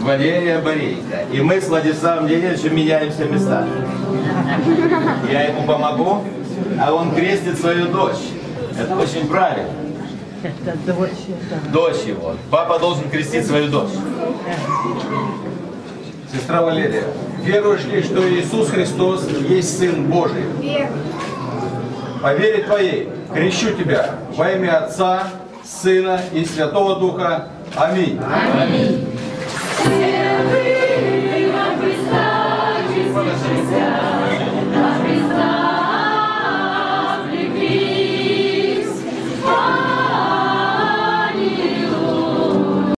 Валерия Борейка. И мы с Владиславом Леонидовичем меняемся местами. Я ему помогу, а он крестит свою дочь. Это очень правильно. Это дочь. Дочь его. Папа должен крестить свою дочь. Сестра Валерия, веруешь ли, что Иисус Христос есть Сын Божий? По вере твоей крещу тебя во имя Отца, Сына и Святого Духа. Аминь. Аминь.